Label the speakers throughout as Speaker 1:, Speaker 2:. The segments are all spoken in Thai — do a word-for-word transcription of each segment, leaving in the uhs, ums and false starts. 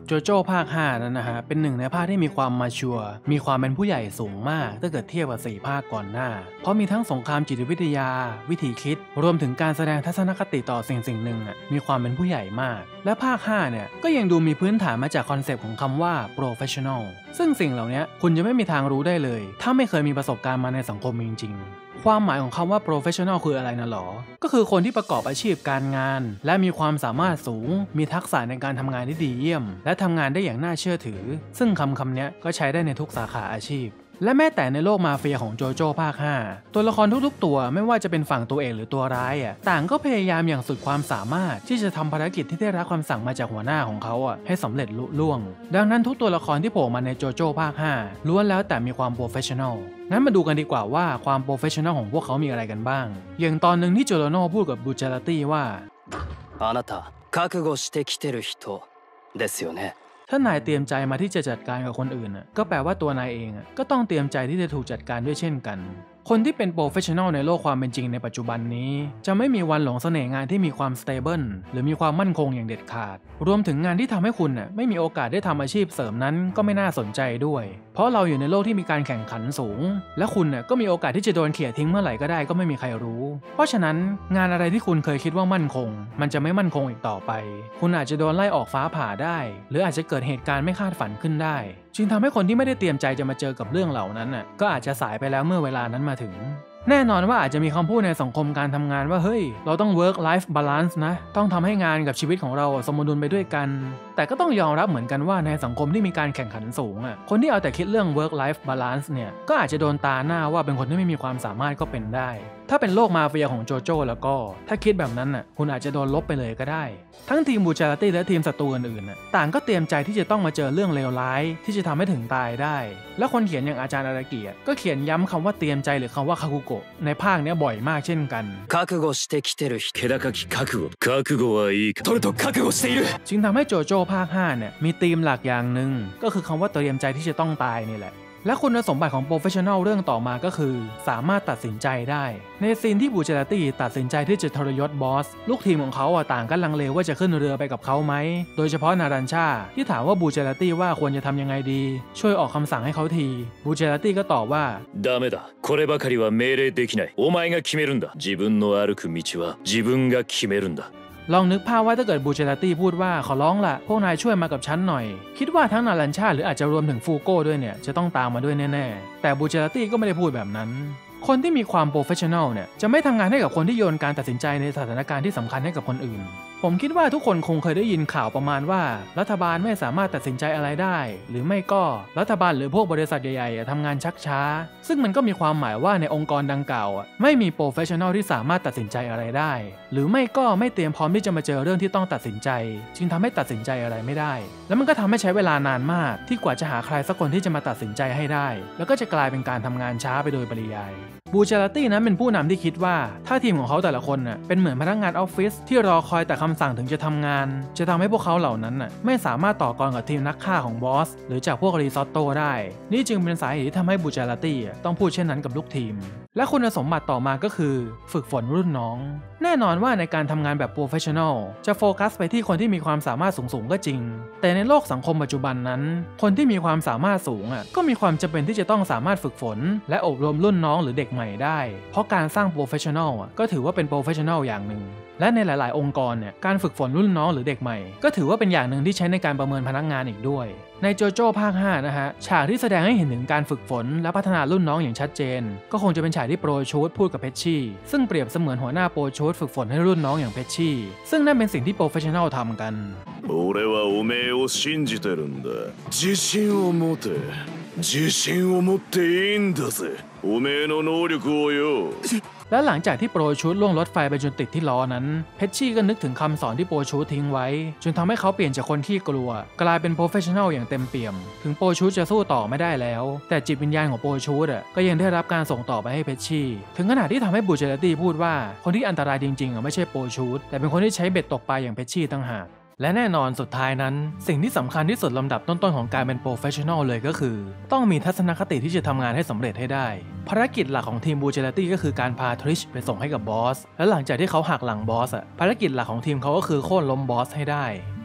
Speaker 1: โจโจ้ภาคห้านั้นนะฮะเป็นหนึ่งในภาคที่มีความมาชัวร์มีความเป็นผู้ใหญ่สูงมากถ้าเกิดเทียบกับสี่ภาคก่อนหน้าเพราะมีทั้งสงครามจิตวิทยาวิธีคิดรวมถึงการแสดงทัศนคติต่อสิ่งสิ่งหนึ่งอ่ะมีความเป็นผู้ใหญ่มากและภาคห้าเนี่ยก็ยังดูมีพื้นฐานมาจากคอนเซปต์ของคำว่า professional ซึ่งสิ่งเหล่านี้คุณจะไม่มีทางรู้ได้เลยถ้าไม่เคยมีประสบการณ์มาในสังคมจริงๆความหมายของคำว่า professional คืออะไรนะหรอก็คือคนที่ประกอบอาชีพการงานและมีความสามารถสูงมีทักษะในการทำงานที่ดีเยี่ยมและทำงานได้อย่างน่าเชื่อถือซึ่งคำคำนี้ก็ใช้ได้ในทุกสาขาอาชีพและแม้แต่ในโลกมาเฟียของโจโจ้ภาคห้าตัวละครทุกๆตัวไม่ว่าจะเป็นฝั่งตัวเอกหรือตัวร้ายอ่ะต่างก็พยายามอย่างสุดความสามารถที่จะทำภารกิจที่ได้รับคำสั่งมาจากหัวหน้าของเขาอ่ะให้สำเร็จลุล่วงดังนั้นทุกตัวละครที่โผล่มาในโจโจ้ภาคห้าล้วนแล้วแต่มีความโปรเฟชชั่นอลงั้นมาดูกันดีกว่าว่าความโปรเฟชชั่นอลของพวกเขามีอะไรกันบ้างอย่างตอนหนึ่งที่โจโรโน่พูดกับบูเจลาตี้ว่า
Speaker 2: あなた覚悟してきてる人ですよね
Speaker 1: ถ้านายเตรียมใจมาที่จะจัดการกับคนอื่นน่ะก็แปลว่าตัวนายเองก็ต้องเตรียมใจที่จะถูกจัดการด้วยเช่นกันคนที่เป็นโปรเฟชชั่นอลในโลกความเป็นจริงในปัจจุบันนี้จะไม่มีวันหลงเสน่ห์งานที่มีความสเตเบิลหรือมีความมั่นคงอย่างเด็ดขาดรวมถึงงานที่ทำให้คุณน่ะไม่มีโอกาสได้ทำอาชีพเสริมนั้นก็ไม่น่าสนใจด้วยเพราะเราอยู่ในโลกที่มีการแข่งขันสูงและคุณน่ะก็มีโอกาสที่จะโดนเขี่ยทิ้งเมื่อไหร่ก็ได้ก็ไม่มีใครรู้เพราะฉะนั้นงานอะไรที่คุณเคยคิดว่ามั่นคงมันจะไม่มั่นคงอีกต่อไปคุณอาจจะโดนไล่ออกฟ้าผ่าได้หรืออาจจะเกิดเหตุการณ์ไม่คาดฝันขึ้นได้จึงทำให้คนที่ไม่ได้เตรียมใจจะมาเจอกับเรื่องเหล่านั้นน่ะก็อาจจะสายไปแล้วเมื่อเวลานั้นมาถึงแน่นอนว่าอาจจะมีคำพูดในสังคมการทำงานว่าเฮ้ยเราต้อง work life balance นะต้องทำให้งานกับชีวิตของเราสมดุลไปด้วยกันแต่ก็ต้องยอมรับเหมือนกันว่าในสังคมที่มีการแข่งขันสูงอ่ะคนที่เอาแต่คิดเรื่อง work life balance เนี่ยก็อาจจะโดนตาหน้าว่าเป็นคนที่ไม่มีความสามารถก็เป็นได้ถ้าเป็นโลกมาเฟียของโจโจ้แล้วก็ถ้าคิดแบบนั้นน่ะคุณอาจจะโดนลบไปเลยก็ได้ทั้งทีมบูจาราตี้และทีมศัตรูอื่นๆน่ะต่างก็เตรียมใจที่จะต้องมาเจอเรื่องเลวร้ายที่จะทำให้ถึงตายได้และคนเขียนอย่างอาจารย์อารากิก็เขียนย้ำคำว่าเตรียมใจหรือคำว่าคาคุโกะในภาคนี้บ่อยมากเช่นกัน
Speaker 2: 覚悟してきてる人気高き覚悟覚悟はいいかトルト覚悟している
Speaker 1: จึงทำให้โจโจ้ภาคห้าเนี่ยมีธีมหลักอย่างหนึ่งก็คือคำว่าเตรียมใจที่จะต้องตายนี่แหละและคุณสมบัติของโปรเฟชชั่นอลเรื่องต่อมาก็คือสามารถตัดสินใจได้ในซีนที่บูเจลาตี้ตัดสินใจที่จะทรยศบอสลูกทีมของเขาต่างกันลังเลว่าจะขึ้นเรือไปกับเขาไหมโดยเฉพาะนารันชาที่ถามว่าบูเจลาตี้ว่าควรจะทำยังไงดีช่วยออกคำสั่งให้เขาทีบูเจลาตี้ก็ตอบว่า
Speaker 2: ダメだこればかりは命令できないお前が決めるんだ自分の歩く道は自分が決めるんだ
Speaker 1: ลองนึกภาพว่าถ้าเกิดบูเจลาตี้พูดว่าขอร้องละพวกนายช่วยมากับฉันหน่อยคิดว่าทั้งนารันชาหรืออาจจะรวมถึงฟูโก้ด้วยเนี่ยจะต้องตามมาด้วยแน่ๆแต่บูเจลาตี้ก็ไม่ได้พูดแบบนั้นคนที่มีความโปรเฟชชั่นอลเนี่ยจะไม่ทำงานให้กับคนที่โยนการตัดสินใจในสถานการณ์ที่สำคัญให้กับคนอื่นผมคิดว่าทุกคนคงเคยได้ยินข่าวประมาณว่ารัฐบาลไม่สามารถตัดสินใจอะไรได้หรือไม่ก็รัฐบาลหรือพวกบริษัทใหญ่ๆทำงานชักช้าซึ่งมันก็มีความหมายว่าในองค์กรดังกล่าวไม่มีโปรเฟชชั่นอลที่สามารถตัดสินใจอะไรได้หรือไม่ก็ไม่เตรียมพร้อมที่จะมาเจอเรื่องที่ต้องตัดสินใจจึงทำให้ตัดสินใจอะไรไม่ได้แล้วมันก็ทำให้ใช้เวลานานมากที่กว่าจะหาใครสักคนที่จะมาตัดสินใจให้ได้แล้วก็จะกลายเป็นการทำงานช้าไปโดยปริยายบูเจลาตี้นั้นเป็นผู้นำที่คิดว่าถ้าทีมของเขาแต่ละคนน่ะเป็นเหมือนพนักงานออฟฟิศที่รอคอยแต่คำสั่งถึงจะทำงานจะทำให้พวกเขาเหล่านั้นน่ะไม่สามารถต่อกรกับทีมนักฆ่าของบอสหรือจากพวกรีซอตโต้ได้นี่จึงเป็นสาเหตุที่ทำให้บูเจลาตี้ต้องพูดเช่นนั้นกับลูกทีมและคุณสมบัติต่อมาก็คือฝึกฝนรุ่นน้องแน่นอนว่าในการทำงานแบบโปรเฟชชั่นอลจะโฟกัสไปที่คนที่มีความสามารถสูงๆก็จริงแต่ในโลกสังคมปัจจุบันนั้นคนที่มีความสามารถสูงอ่ะก็มีความจำเป็นที่จะต้องสามารถฝึกฝนและอบรมรุ่นน้องหรือเด็กใหม่ได้เพราะการสร้างโปรเฟชชั่นอลอ่ะก็ถือว่าเป็นโปรเฟชชั่นอลอย่างหนึ่งและในหลายๆองค์กรเนี่ยการฝึกฝนรุ่นน้องหรือเด็กใหม่ก็ถือว่าเป็นอย่างหนึ่งที่ใช้ในการประเมินพนักงานอีกด้วยในโจโจ้ภาคห้านะฮะฉากที่แสดงให้เห็นถึงการฝึกฝนและพัฒนารุ่นน้องอย่างชัดเจนก็คงจะเป็นฉากที่โปรชูดพูดกับเพชชี่ซึ่งเปรียบเสมือนหัวหน้าโปรชูดฝึกฝนให้รุ่นน้องอย่างเพชชี่ซึ่งนั่นเป็นสิ่งที่โปรเฟชชั่นอลทำกัน
Speaker 3: 俺はおめえを信じてるんだ自信を持て自信を持っていいんだぜおめえの能力をよ
Speaker 1: และหลังจากที่โปรชูดล่วงรถไฟไปจนติดที่ล้อนั้นเพชชี่ก็นึกถึงคำสอนที่โปรชูดทิ้งไว้จนทำให้เขาเปลี่ยนจากคนที่กลัวกลายเป็นโปรเฟชชั่นอลอย่างเต็มเปี่ยมถึงโปรชูดจะสู้ต่อไม่ได้แล้วแต่จิตวิญญาณของโปรชูดก็ยังได้รับการส่งต่อไปให้เพชชี่ถึงขนาดที่ทำให้บูเจลาตี้พูดว่าคนที่อันตรายจริงๆไม่ใช่โปรชูดแต่เป็นคนที่ใช้เบ็ดตกปลาอย่างเพชชี่ต่างหากและแน่นอนสุดท้ายนั้นสิ่งที่สำคัญที่สุดลำดับต้นๆของการเป็นโปรเฟชชั่นอลเลยก็คือต้องมีทัศนคติที่จะทำงานให้สำเร็จให้ได้ภารกิจหลักของทีมบูเจลาตี้ก็คือการพาทริชไปส่งให้กับบอสและหลังจากที่เขาหักหลังบอสภารกิจหลักของทีมเขาก็คือโค่นล้มบอสให้ได้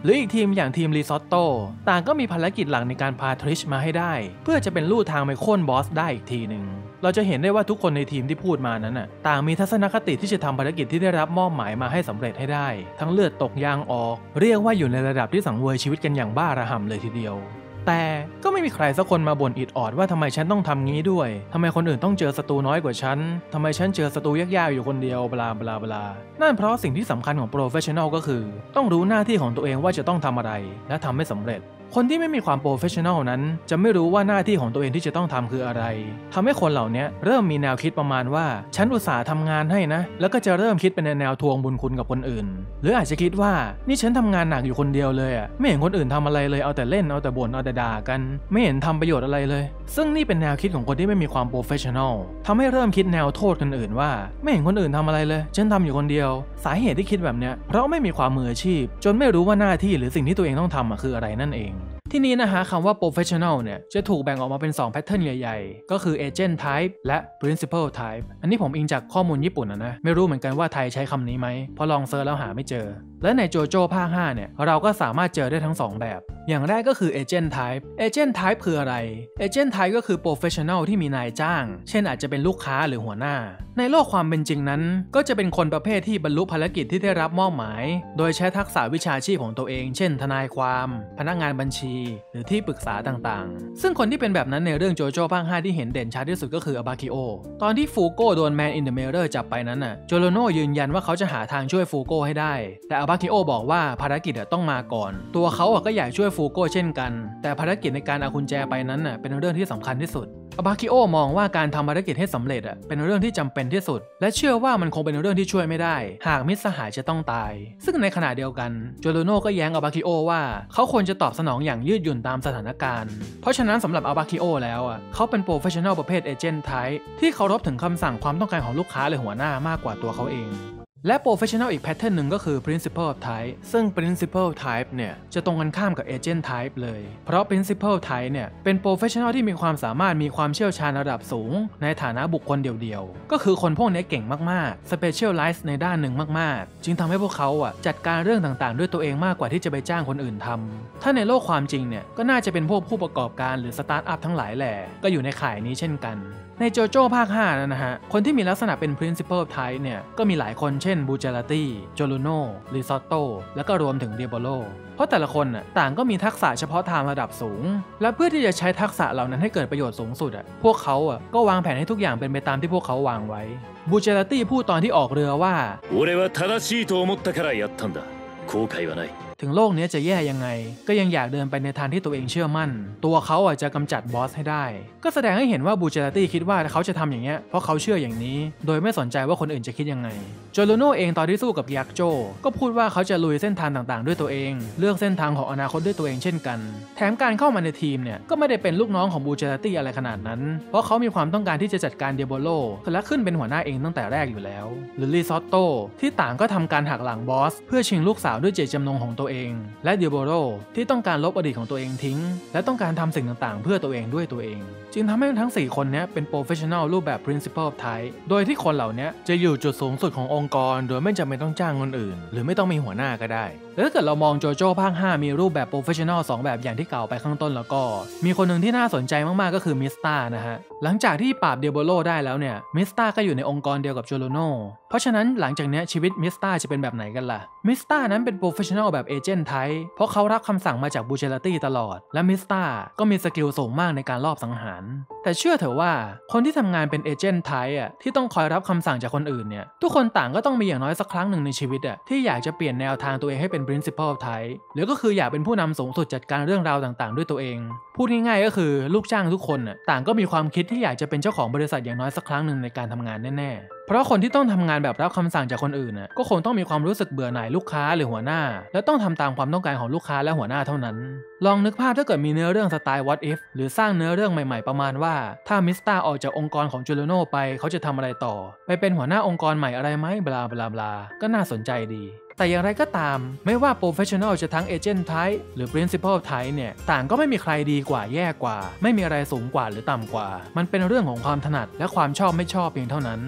Speaker 1: หรืออีกทีมอย่างทีมรีซอตโต้ต่างก็มีภารกิจหลักในการพาทริชมาให้ได้เพื่อจะเป็นลู่ทางไปโค่นบอสได้อีกทีหนึ่งเราจะเห็นได้ว่าทุกคนในทีมที่พูดมานั้นน่ะต่างมีทัศนคติที่จะทำภารกิจที่ได้รับมอบหมายมาให้สำเร็จให้ได้ทั้งเลือดตกยางออกเรียกว่าอยู่ในระดับที่สังเวยชีวิตกันอย่างบ้าระห่ำเลยทีเดียวแต่ก็ไม่มีใครสักคนมาบ่นอิดออดว่าทำไมฉันต้องทำงี้ด้วยทำไมคนอื่นต้องเจอศัตรูน้อยกว่าฉันทำไมฉันเจอศัตรูยากๆอยู่คนเดียวบลาบลาบลานั่นเพราะสิ่งที่สำคัญของโปรเฟชชั่นอลก็คือต้องรู้หน้าที่ของตัวเองว่าจะต้องทำอะไรและทำให้สำเร็จคนที่ไม่มีความโปรเฟชชั่นอลนั้นจะไม่รู้ว่าหน้าที่ของตัวเองที่จะต้องทำคืออะไรทำให้คนเหล่านี้เริ่มมีแนวคิดประมาณว่าฉันอุตส่าห์ทำงานให้นะแล้วก็จะเริ่มคิดเป็นแนวทวงบุญคุณกับคนอื่นหรืออาจจะคิดว่านี่ฉันทำงานหนักอยู่คนเดียวเลยอ่ะไม่เห็นคนอื่นทำอะไรเลยเอาแต่เล่นเอาแต่บ่นเอาแต่ด่ากันไม่เห็นทำประโยชน์อะไรเลยซึ่งนี่เป็นแนวคิดของคนที่ไม่มีความโปรเฟชชั่นอลทำให้เริ่มคิดแนวโทษคนอื่นว่าไม่เห็นคนอื่นทำอะไรเลยฉันทำอยู่คนเดียวสาเหตุที่คิดแบบเนี้ยเพราะไม่มีความมืออาชีพจนไม่รู้ว่าหน้าที่หรือสิ่งที่ตัวเองต้องทำคืออะไรนั่นเองที่นี้นะฮะคำว่า professional เนี่ยจะถูกแบ่งออกมาเป็นสองแพทเทิร์นใหญ่ๆก็คือ agent type และ principal type อันนี้ผมอิงจากข้อมูลญี่ปุ่นนะนะไม่รู้เหมือนกันว่าไทยใช้คำนี้ไหมเพราะลองเซิร์ชแล้วหาไม่เจอและในโจโจ้ภาคห้าเนี่ยเราก็สามารถเจอได้ทั้งสองแบบอย่างแรกก็คือ agent type agent type คืออะไร agent type ก็คือ professional ที่มีนายจ้างเช่นอาจจะเป็นลูกค้าหรือหัวหน้าในโลกความเป็นจริงนั้นก็จะเป็นคนประเภทที่บรรลุภารกิจที่ได้รับมอบหมายโดยใช้ทักษะวิชาชีพของตัวเองเช่นทนายความพนักงานบัญชีหรือที่ปรึกษาต่างๆซึ่งคนที่เป็นแบบนั้นในเรื่องโจโจ้ภาคห้าที่เห็นเด่นชัดที่สุดก็คืออาบาคิโอตอนที่ฟูโก้โดนแมนอินเดอะมิเรอร์จับไปนั้นน่ะโจโรโน่ยืนยันว่าเขาจะหาทางช่วยฟูโก้ให้ได้แต่อาบาคิโอบอกว่าภารกิจต้องมาก่อนตัวเขาก็อยากช่วยฟูโก้เช่นกันแต่ภารกิจในการเอากุญแจไปนั้นน่ะเป็นเรื่องที่สำคัญที่สุดอาบาคิโอมองว่าการทำภารกิจให้สำเร็จอ่ะเป็นเรื่องที่จำเป็นที่สุดและเชื่อว่ามันคงเป็นเรื่องที่ช่วยไม่ได้หากมิตรสหายจะต้องตายซึ่งในขณะเดียวกันโจโรโน่ก็แย้งอาบาคิโอว่าเขาควรจะตอบสนองอย่างยืดหยุ่นตามสถานการณ์เพราะฉะนั้นสำหรับอาบาคิโอแล้วอ่ะเขาเป็นโปรเฟชชั่นอลประเภทเอเจนต์ไทป์ที่เคารพถึงคำสั่งความต้องการของลูกค้าหรือหัวหน้ามากกว่าตัวเขาเองและ professional อีก pattern หนึ่งก็คือ principal type ซึ่ง principal type เนี่ยจะตรงกันข้ามกับ agent type เลยเพราะ principal type เนี่ยเป็น professional ที่มีความสามารถมีความเชี่ยวชาญระดับสูงในฐานะบุคคลเดียวๆก็คือคนพวกนี้เก่งมากๆ specialize ในด้านหนึ่งมากๆจึงทำให้พวกเขาอ่ะจัดการเรื่องต่างๆด้วยตัวเองมากกว่าที่จะไปจ้างคนอื่นทำถ้าในโลกความจริงเนี่ยก็น่าจะเป็นพวกผู้ประกอบการหรือสตาร์ทอัพทั้งหลายแหล่ก็อยู่ในข่ายนี้เช่นกันในโจโจ้ภาคห้านะฮะคนที่มีลักษณะเป็น principal type เนี่ยก็มีหลายคนเช่นบูเจลาตี้โจโรโน่ริซอตโต้แล้วก็รวมถึงเดียโบโลเพราะแต่ละคนน่ะต่างก็มีทักษะเฉพาะทางระดับสูงและเพื่อที่จะใช้ทักษะเหล่านั้นให้เกิดประโยชน์สูงสุดอ่ะพวกเขาอ่ะก็วางแผนให้ทุกอย่างเป็นไปตามที่พวกเขาวางไว้บูเจลาตี้พูดตอนที่ออกเรือว่า
Speaker 2: 俺は正しいと思ったからやったんだ後悔はない
Speaker 1: ถึงโลกนี้จะแย่ยังไงก็ยังอยากเดินไปในทางที่ตัวเองเชื่อมั่นตัวเขาอ่ะจะกำจัดบอสให้ได้ก็แสดงให้เห็นว่าบูเจลาตี้คิดว่าเขาจะทำอย่างเงี้ยเพราะเขาเชื่ออย่างนี้โดยไม่สนใจว่าคนอื่นจะคิดยังไงโจโรโน่เองตอนที่สู้กับยักษ์โจก็พูดว่าเขาจะลุยเส้นทางต่างๆด้วยตัวเองเลือกเส้นทางของอนาคตด้วยตัวเองเช่นกันแถมการเข้ามาในทีมเนี่ยก็ไม่ได้เป็นลูกน้องของบูเจลาตี้อะไรขนาดนั้นเพราะเขามีความต้องการที่จะจัดการเดียโบโลและขึ้นเป็นหัวหน้าเองตั้งแต่แรกอยู่แล้วหรือริซอตโต้ที่ต่างก็ทำการหักหลังบอสเพื่อชิงลูกสาวด้วยเจตจำนงของตัวเองและเดียโบโลที่ต้องการลบอดีตของตัวเองทิ้งและต้องการทำสิ่งต่างๆเพื่อตัวเองด้วยตัวเองจึงทำให้ทั้งสี่คนนี้เป็น professional รูปแบบ principal type โดยที่คนเหล่านี้จะอยู่จุดสูงสุดขององค์กรโดยไม่จำเป็นต้องจ้างคนอื่นหรือไม่ต้องมีหัวหน้าก็ได้แล้วถ้าเกิดเรามองโจโจ้ภาคห้ามีรูปแบบ professional สองแบบอย่างที่กล่าวไปข้างต้นแล้วก็มีคนหนึ่งที่น่าสนใจมากๆก็คือมิสตานะฮะหลังจากที่ปราบเดียโบโลได้แล้วเนี่ยมิสตาก็อยู่ในองค์กรเดียวกับโจโรโน่เพราะฉะนั้นหลังจากนี้ชีวิตมิสตาจะเป็นแบบไหนกันล่ะมิสตานั้นเป็น professional แบบ agent type เพราะเขารับคำสั่งมาจากบูเชลาตี้ตลอดและมิสตาก็มีสกิลสูงมากในการลอบสังหารแต่เชื่อเถอะว่าคนที่ทำงานเป็นเอเจนต์ไทป์อ่ะที่ต้องคอยรับคำสั่งจากคนอื่นเนี่ยทุกคนต่างก็ต้องมีอย่างน้อยสักครั้งหนึ่งในชีวิตอ่ะที่อยากจะเปลี่ยนแนวทางตัวเองให้เป็น principal type หรือก็คืออยากเป็นผู้นำสูงสุดจัดการเรื่องราวต่างๆด้วยตัวเองพูดง่ายๆก็คือลูกจ้างทุกคนอ่ะต่างก็มีความคิดที่อยากจะเป็นเจ้าของบริษัทอย่างน้อยสักครั้งหนึ่งในการทำงานแน่ๆเพราะคนที่ต้องทำงานแบบรับคำสั่งจากคนอื่นน่ะก็คงต้องมีความรู้สึกเบื่อหน่ายลูกค้าหรือหัวหน้าและต้องทำตามความต้องการของลูกค้าและหัวหน้าเท่านั้นลองนึกภาพถ้าเกิดมีเนื้อเรื่องสไตล์ what if หรือสร้างเนื้อเรื่องใหม่ๆประมาณว่าถ้ามิสตาออกจากองค์กรของโจโรโน่ไปเขาจะทำอะไรต่อไปเป็นหัวหน้าองค์กรใหม่อะไรไหมบลาบลาบลาก็น่าสนใจดีแต่อย่างไรก็ตามไม่ว่า professional จะทั้ง agent type หรือ principal type เนี่ยต่างก็ไม่มีใครดีกว่าแย่กว่าไม่มีอะไรสูงกว่าหรือต่ำกว่ามันเป็นเรื่องของความถนัดและความชอบไม่ชอบเพียงเท่านั้นและ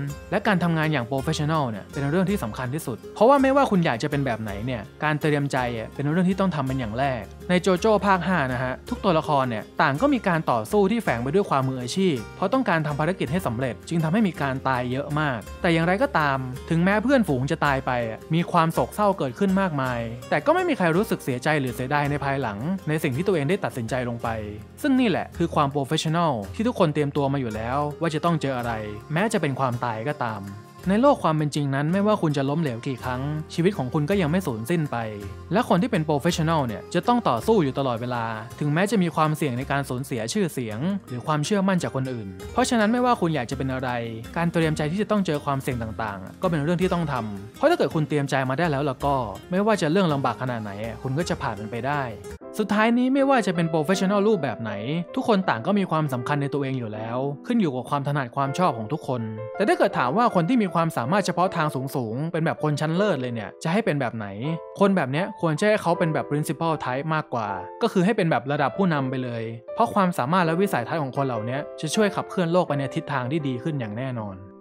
Speaker 1: การทำงานอย่างโปรเฟชชั่นอลเนี่ยเป็นเรื่องที่สำคัญที่สุดเพราะว่าไม่ว่าคุณอยากจะเป็นแบบไหนเนี่ยการเตรียมใจเป็นเรื่องที่ต้องทำเป็นอย่างแรกในโจโจ้ภาคห้านะฮะทุกตัวละครเนี่ยต่างก็มีการต่อสู้ที่แฝงไปด้วยความมืออาชีพเพราะต้องการทำภารกิจให้สำเร็จจึงทำให้มีการตายเยอะมากแต่อย่างไรก็ตามถึงแม้เพื่อนฝูงจะตายไปมีความโศกเศร้าเกิดขึ้นมากมายแต่ก็ไม่มีใครรู้สึกเสียใจหรือเสียดายในภายหลังในสิ่งที่ตัวเองได้ตัดสินใจลงไปซึ่งนี่แหละคือความโปรเฟชชั่นอลที่ทุกคนเตรียมตัวมาอยู่แล้วว่าจะต้องเจออะไรแม้จะเป็นความตายก็ตามในโลกความเป็นจริงนั้นไม่ว่าคุณจะล้มเหลวกี่ครั้งชีวิตของคุณก็ยังไม่สูญสิ้นไปและคนที่เป็นโปรเฟชชั่นอลเนี่ยจะต้องต่อสู้อยู่ตลอดเวลาถึงแม้จะมีความเสี่ยงในการสูญเสียชื่อเสียงหรือความเชื่อมั่นจากคนอื่นเพราะฉะนั้นไม่ว่าคุณอยากจะเป็นอะไรการเตรียมใจที่จะต้องเจอความเสี่ยงต่างๆก็เป็นเรื่องที่ต้องทำเพราะถ้าเกิดคุณเตรียมใจมาได้แล้วแล้วก็ไม่ว่าจะเรื่องลำบากขนาดไหนคุณก็จะผ่านมันไปได้สุดท้ายนี้ไม่ว่าจะเป็นโปรเฟชชั่นอลรูปแบบไหนทุกคนต่างก็มีความสำคัญในตัวเองอยู่แล้วขึ้นอยู่กับความถนัดความชอบของทุกคนแต่ถ้าเกิดถามว่าคนที่มีความสามารถเฉพาะทางสูงๆเป็นแบบคนชั้นเลิศเลยเนี่ยจะให้เป็นแบบไหนคนแบบเนี้ยควรจะให้เขาเป็นแบบ principal type มากกว่าก็คือให้เป็นแบบระดับผู้นำไปเลยเพราะความสามารถและวิสัยทัศน์ของคนเหล่านี้จะช่วยขับเคลื่อนโลกไปในทิศทางที่ดีขึ้นอย่างแน่นอน